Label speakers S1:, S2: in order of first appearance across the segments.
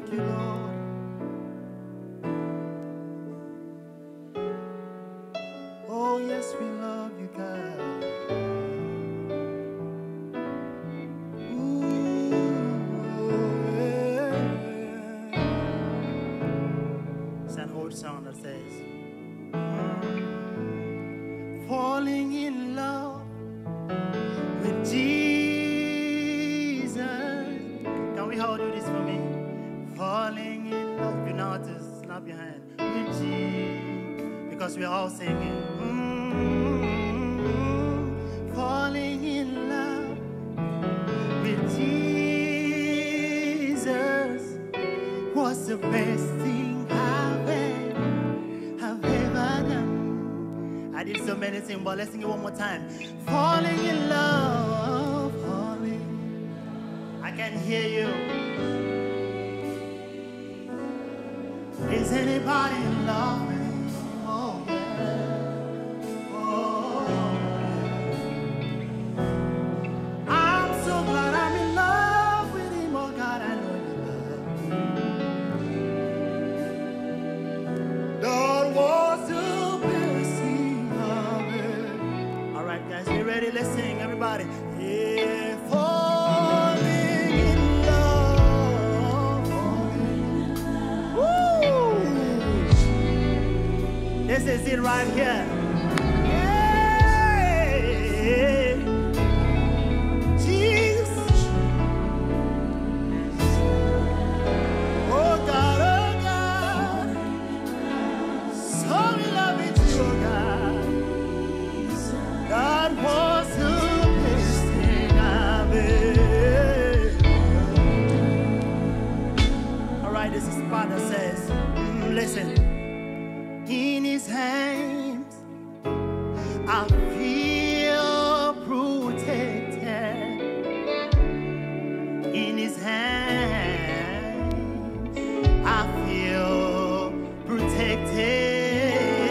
S1: Thank you, Lord. Oh, yes, we love you, God. It's an old song that says, falling in love with Jesus. Can we all do this for me? Falling in love. If you know how to snap your hand. With Jesus. Because we're all singing. Falling in love with Jesus was the best thing I've ever done. I did so many things, but let's sing it one more time. Falling in love, falling. I can hear you. Is anybody in love with him? Oh, yeah. Oh, yeah. I'm so glad I'm in love with him. Oh, God, I know you love me. That was the best thing of it. All right, guys, you ready? Let's sing, everybody. Yeah, falling in love. Woo! This is it right here. Yeah. Jesus. Oh God, oh God. So we love it, oh God. God was the best thing I've ever. All right, this is the part that says, listen. In his hands, I feel protected. In his hands, I feel protected.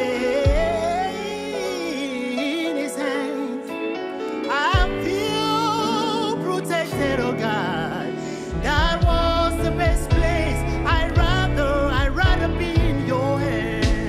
S1: In his hands, I feel protected, oh God. That was the best place. I'd rather be in your hands.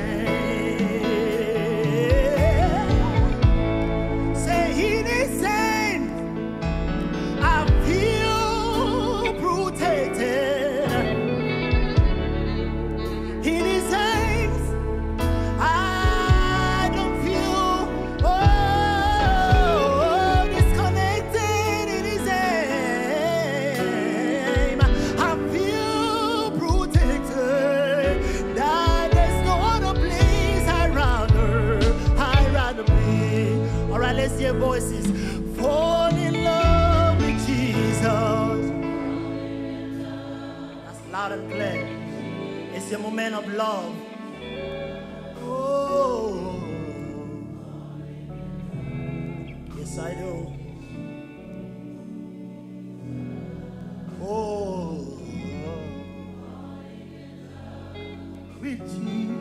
S1: Let's hear voices. Fall in love with Jesus. That's loud and clear. It's your moment of love. Oh, yes, I do. Oh, with Jesus.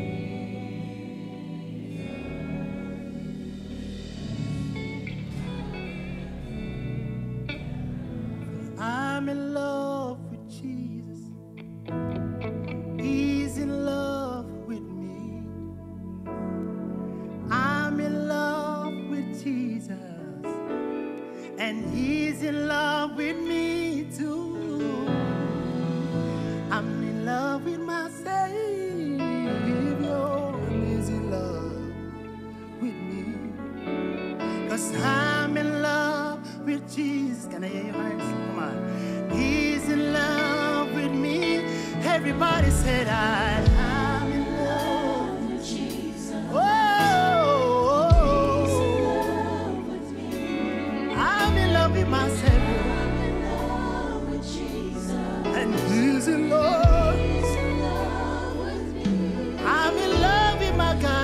S1: I'm in love with Jesus. He's in love with me. I'm in love with Jesus. And he's in love with me too. I'm in love with my Savior. And he's in love with me. 'Cause I'm in love with Jesus. Can I hear your hands? Come on. He's in love with me. Everybody said I'm in love with Jesus. Oh, he's in love with me. I'm in love with my Savior. I'm in love with Jesus. And he's in love. He's in love with me. I'm in love with my God.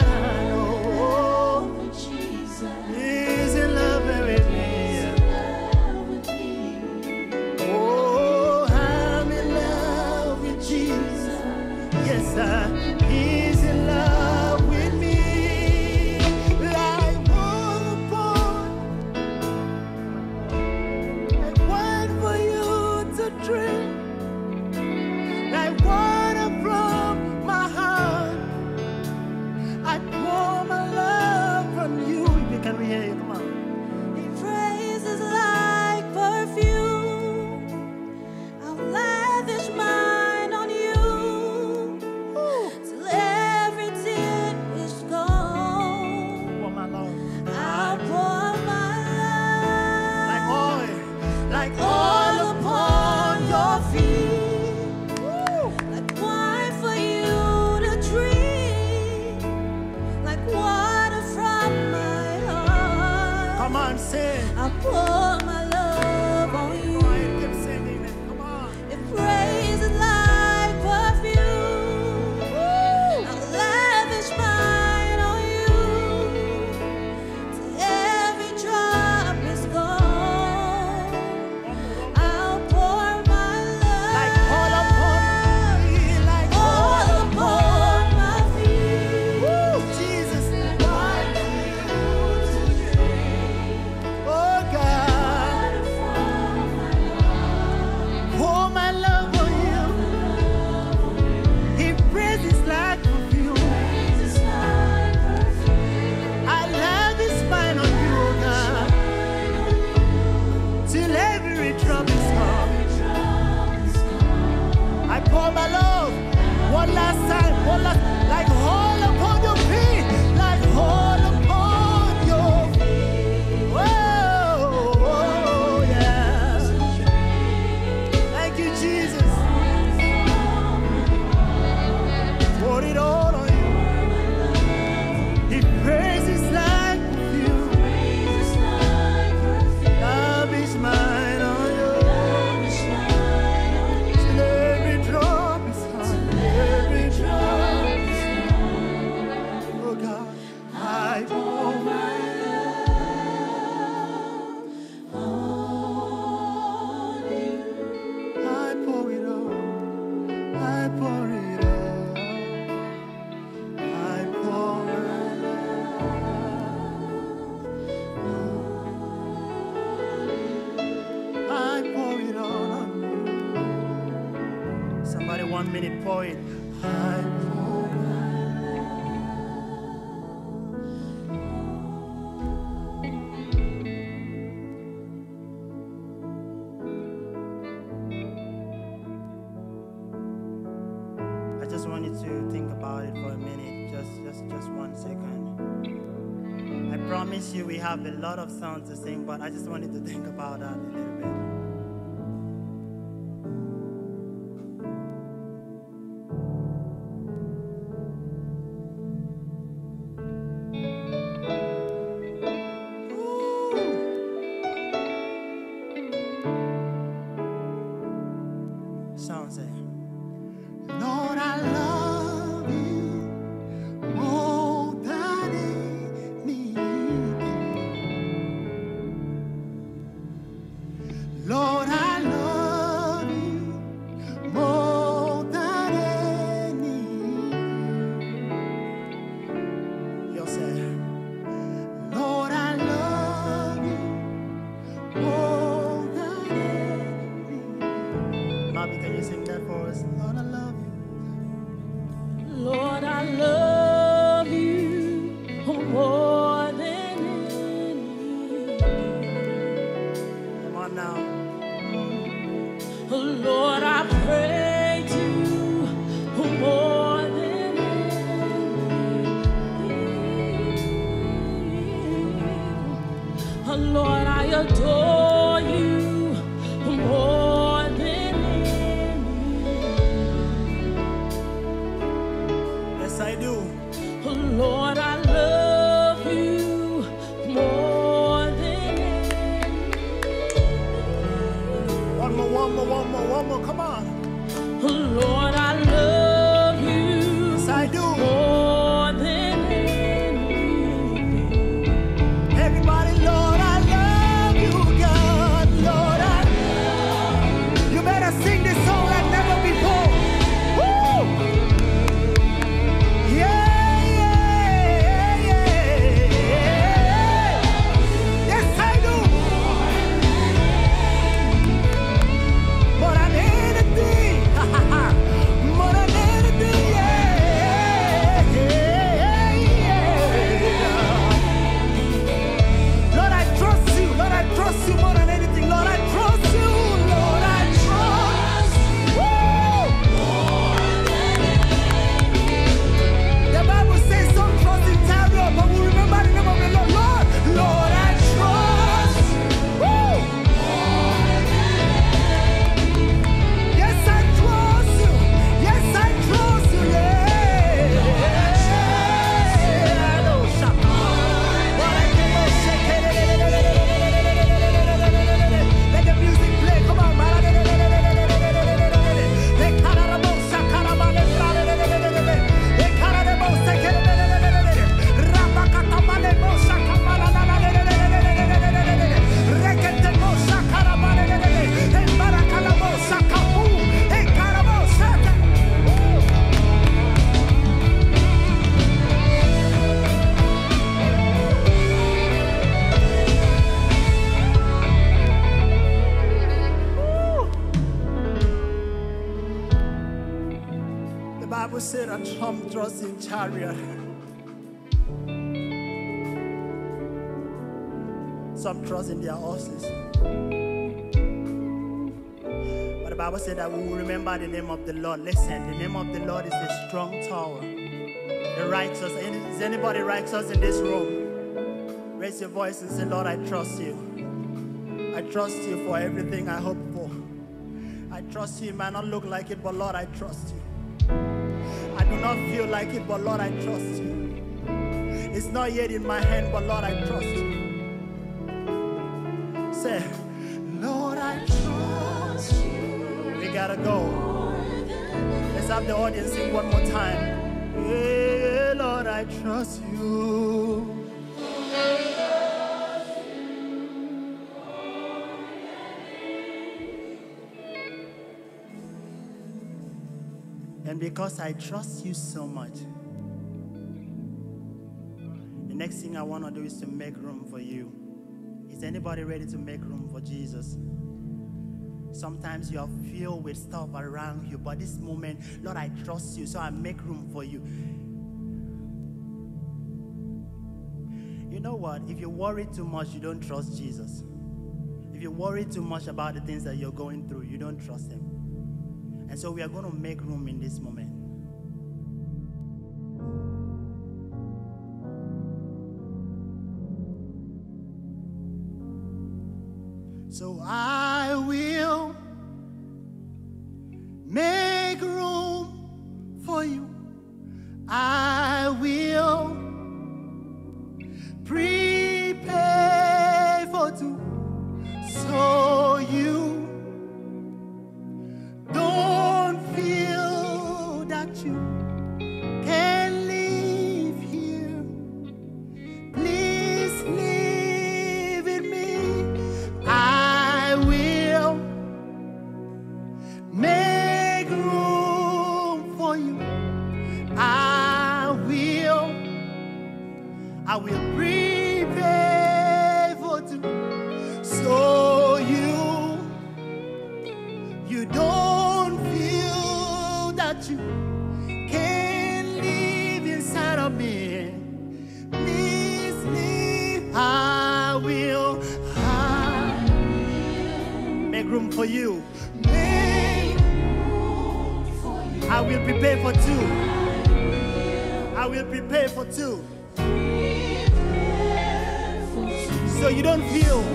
S1: He's in love with me. Oh, I'm in love with Jesus. Yes, he's in love with me. Like water poured on, say.
S2: I pour my love on you.
S1: Keep singing it. Come on.
S2: If praise is like perfume, I'll lavish mine on you. Till every drop is gone, I'll pour my love.
S1: Like all upon me, like
S2: all upon my feet.
S1: Woo, Jesus. Oh God, pour my love on you. He praises like perfume. I love this mine on you, oh God, till every drop is gone. I pour my love one last time, like all upon your feet, like all upon your feet. Whoa, yeah. Thank you, Jesus. Pour it all on you. He praises like perfume. Love is mine on you. Till every drop is gone, every drop is gone. Oh God, I pour my love on you. I pour it all. I pour it all. I pour my love. I pour it all on you. Somebody 1 minute pour it. I pour my I just want you to think about it for a minute, just 1 second. I promise you we have a lot of songs to sing, but I just want you to think about that a little bit. Sound say, Lord, I love you more than anything. Lord, I love you more than anything. You'll say, Lord, I love you more than anything. Bobby, can you sing that for us? Lord, I love you.
S2: Lord, I love you more than anything.
S1: Come on now.
S2: Lord, I pray to you more than anything. Lord, I adore you more than anything.
S1: Yes, I do.
S2: Lord, I love you more than anything.
S1: One more. Come on.
S2: Lord, I love you
S1: Yes, I do.
S2: more than anything.
S1: Everybody, Lord, I love you, God. Lord, you better sing this song like never before. Woo! Yeah. Yes, I do. More than anything. said that some trust in chariot, some trust in their horses. But the Bible said that we will remember the name of the Lord. Listen, the name of the Lord is the strong tower. The righteous. Is anybody righteous in this room? Raise your voice and say, Lord, I trust you. I trust you for everything I hope for. I trust you. It might not look like it, but Lord, I trust you. I do not feel like it, but Lord, I trust you. It's not yet in my hand, but Lord, I trust you. Say, Lord, I trust you. We gotta go. Let's have the audience sing one more time. Yeah, Lord, I trust you. And because I trust you so much, the next thing I want to do is to make room for you. Is anybody ready to make room for Jesus? Sometimes you are filled with stuff around you, but this moment, Lord, I trust you, so I make room for you. You know what? If you worry too much, you don't trust Jesus. If you worry too much about the things that you're going through, you don't trust him. And so we are going to make room in this moment. So I will make room for you. I will prepare for two, so you don't feel that you can live here. Please live in me. I will make room for you. I will prepare for two, so you don't feel that you can live inside of me. Please leave. I will make room for you. Make room for you. I will prepare for two. I will prepare for two. So you don't feel.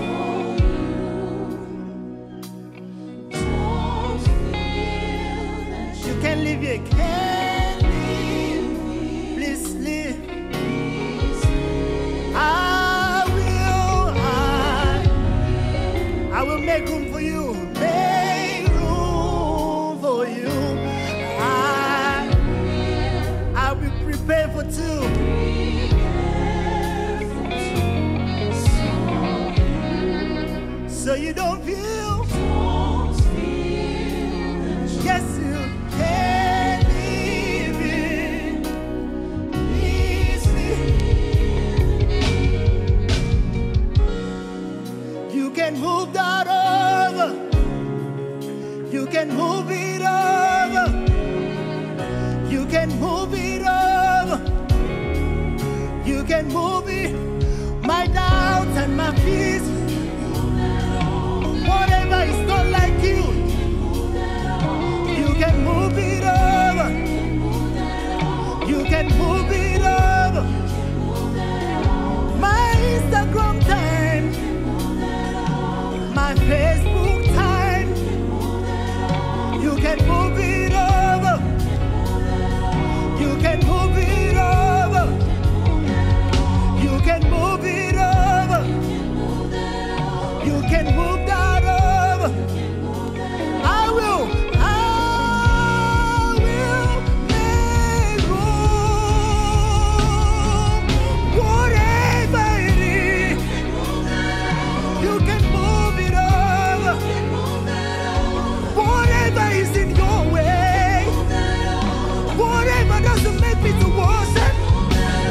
S1: You can't live here. Can't live. Please live. I will make room for you. Make room for you. I will prepare for two. So you don't feel. Yes, you can live in. Please live. You can move that over. You can move it over. You can move it over. You can move it. My doubts and my fears. Whatever is not like you, you can move it over. You can move it over. My Instagram time, my Facebook time, you can move it over. You can move it over. You can move it over. You can move that over. I will make room. Whatever it is, you can move it over. Whatever is in your way, whatever doesn't make me to worship,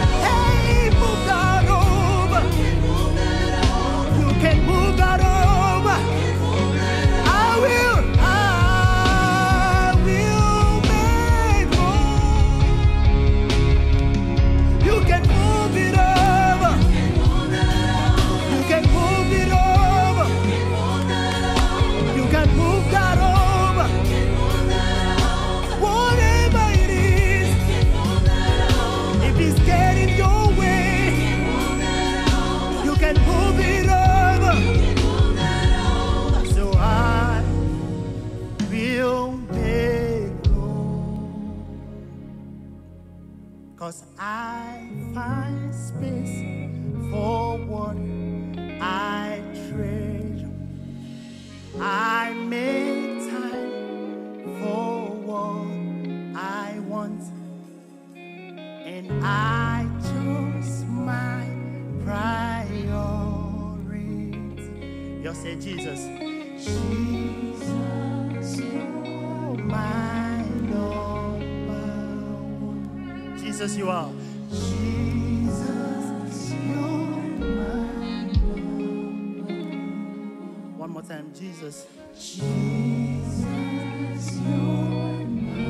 S1: hey, move that over. You can move that over. say Jesus. Jesus, you're my number one. Jesus, you are. Jesus, you're my number one. One more time, Jesus. Jesus, you're my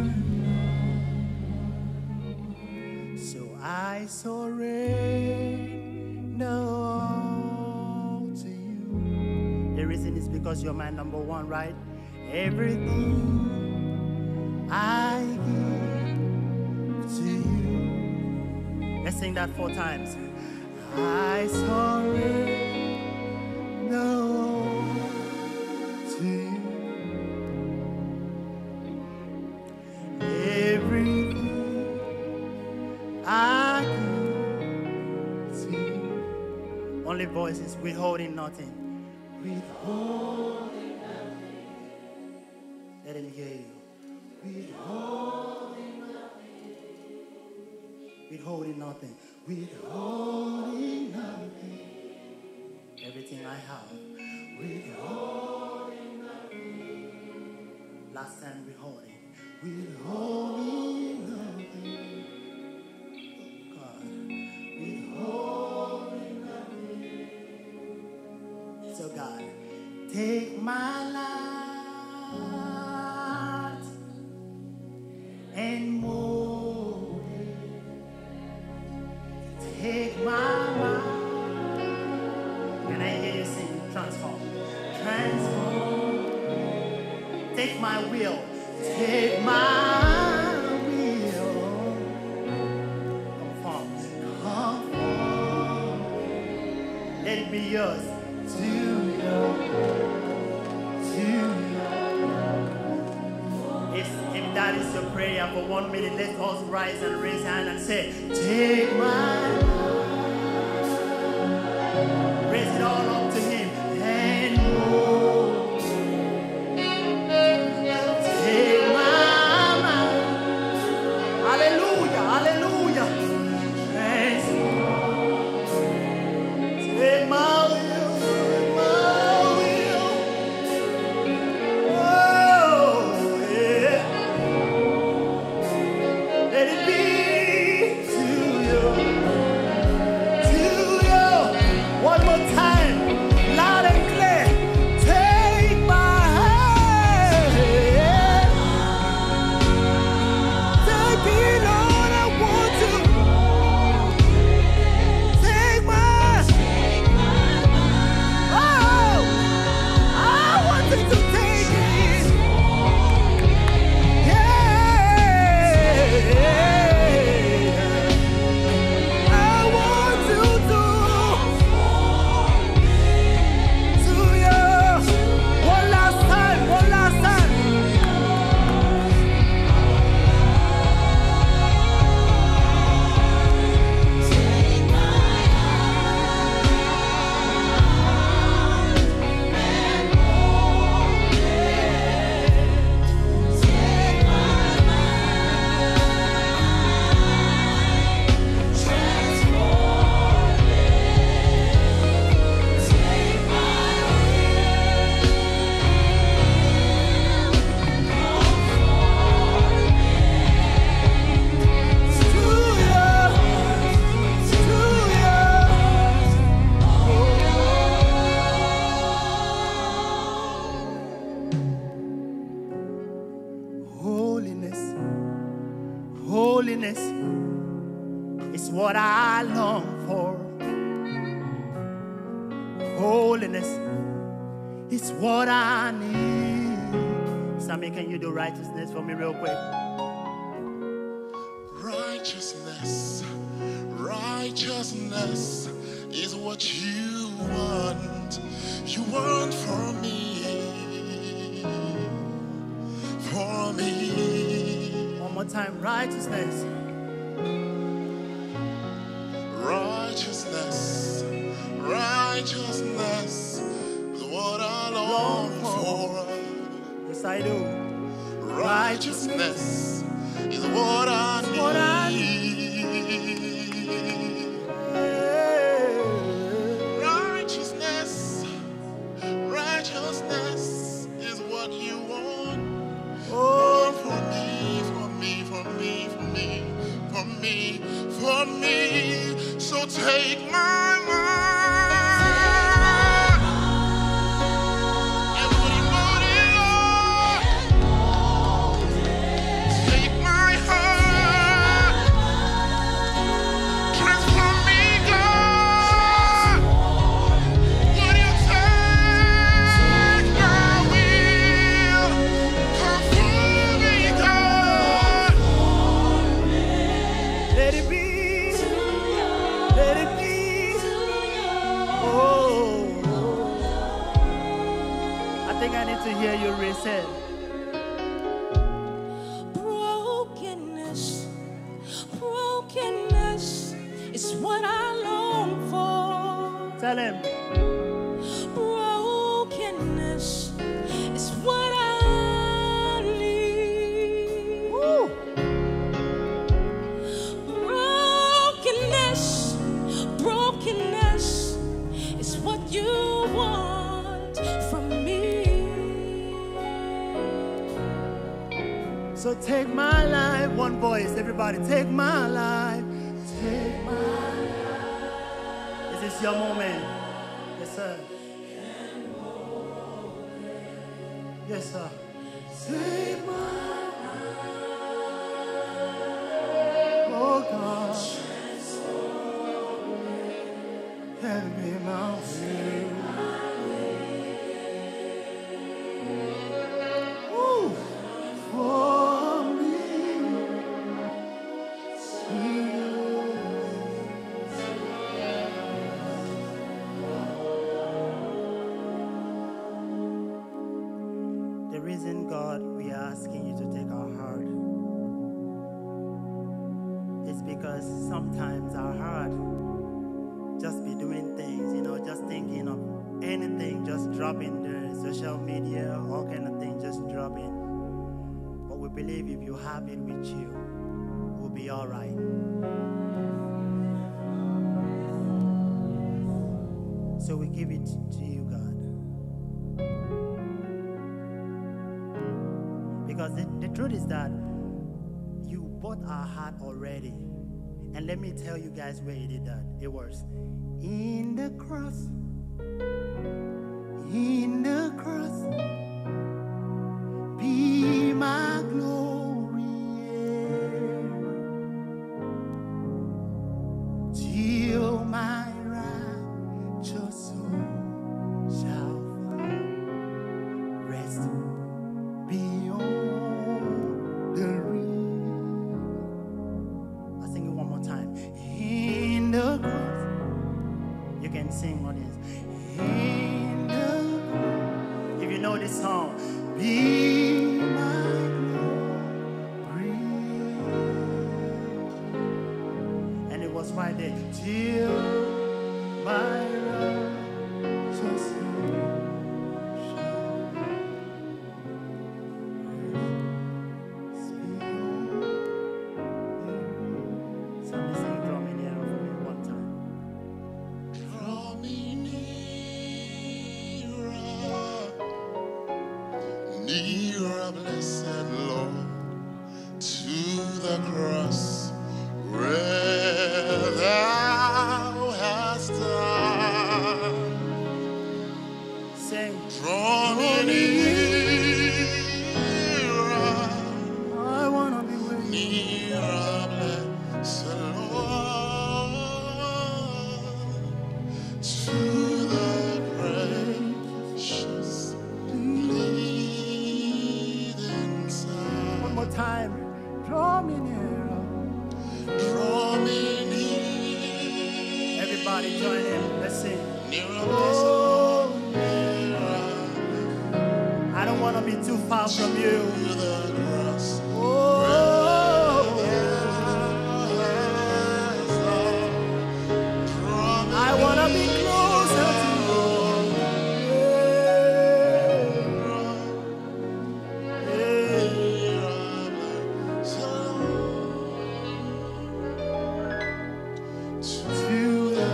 S1: number one. So I surrender all to you. The reason is because you're my number one, right? Everything I give to you. Let's sing that 4 times. I surrender all to you. Everything I give to you. Only voices, withholding nothing. Withholding nothing. Let him hear you. Withholding nothing. Withholding nothing. Withholding nothing. Everything I have. Withholding nothing. Last time withholding. Withholding nothing. Oh God. Withholding nothing. So God, take my life and mold it. Take my mind. Can I hear you sing? Transform. Transform. Take my will. Take my will. Conform. Conform. Let it be yours. To you. If that is your prayer for 1 minute, let us rise and raise hand and say, take my life. Raise it all up to him. And more. Take my mind. Hallelujah, hallelujah. Take my holiness is what I long for. Holiness is what I need. Sammy, can you do righteousness for me real quick?
S3: Righteousness, righteousness is what you want. You want for me, for me.
S1: One more time, righteousness.
S3: Righteousness, righteousness is what I long for.
S1: Yes, I do.
S3: Righteousness is what I need. Righteousness,
S1: think I need to hear you reset.
S2: Brokenness, brokenness is what I long for.
S1: Tell him.
S2: Brokenness is what I need.
S1: Woo.
S2: Brokenness, brokenness is what you want from me.
S1: So take my life, one voice, everybody, take my life, take my life. Is this your moment? Yes, sir. Yes, sir. Take my life, oh God. Let me my way. Ooh, for me to you. The reason, God, we are asking you to take our heart is because sometimes our heart just be doing things, just thinking of anything, just dropping the social media, all kind of things, just dropping. But we believe if you have it with you, we'll be all right. So we give it to you, God. Because the truth is that you bought our heart already. And let me tell you guys where he did that. It was in the cross. In the cross. Be my glory. Till my righteous soul shall find rest beyond the reach. I'll sing it one more time. In the cross. You can sing what is. In the cross. If you know this song, be my glory. And it was right there. Till my righteous soul shall rest beyond the reach. Somebody sing Draw Me Nearer for me one time.
S3: Draw me nearer, blessed Lord, to the cross where thou hast died.
S1: Sing.
S3: Draw me nearer,
S1: I wanna be with you.
S3: nearer, blessed Lord, to the precious bleeding side.
S1: One more time. Draw me nearer.
S3: Draw me near.
S1: Everybody join in. Let's sing.
S3: Nearer, blessed Lord, nearer
S1: I don't want to be too far from you.
S3: to the cross.
S1: Oh, I want to be closer to you. Yeah. To the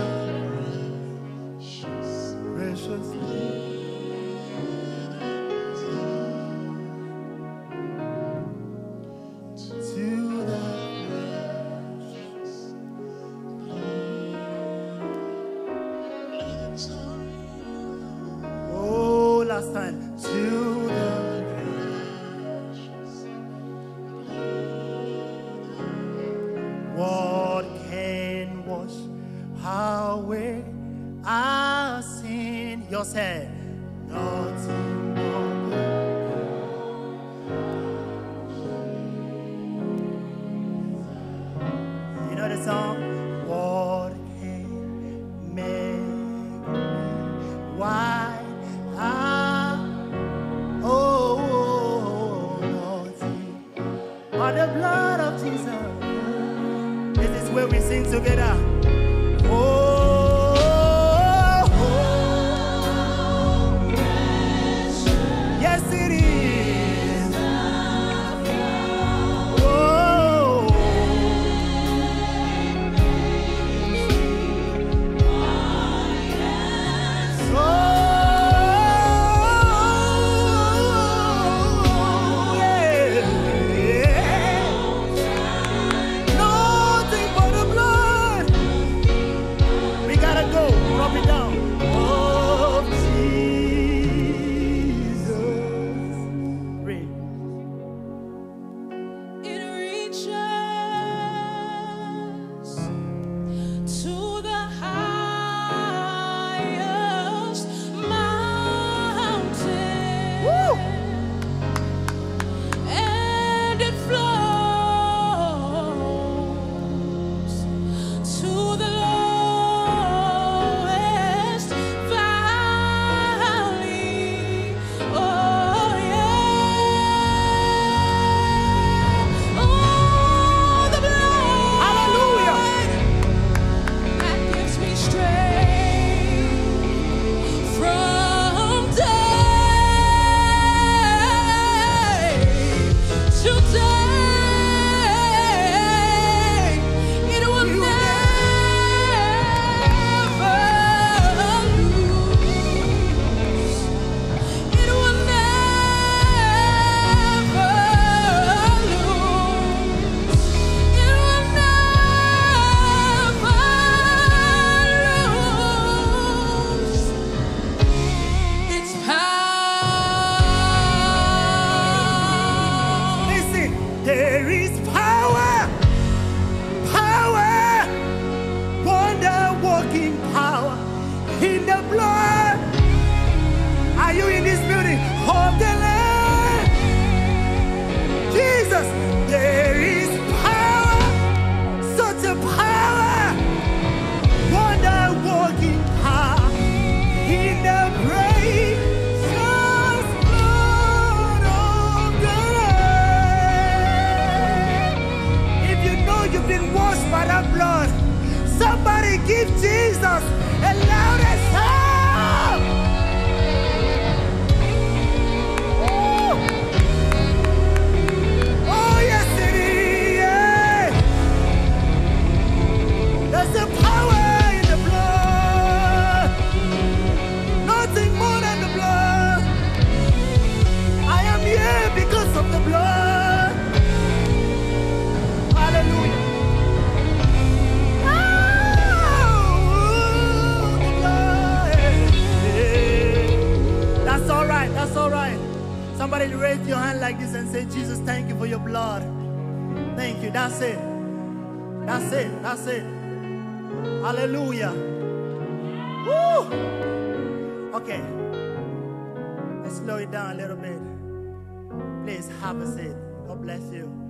S1: precious to the oh, last time to the what can wash away our sin? Your say nothing but you know the song? What can make me white? Somebody raise your hand like this and say, Jesus, thank you for your blood. Thank you. That's it. That's it. That's it. Hallelujah. Woo! Okay. Let's slow it down a little bit. Please have a seat. God bless you.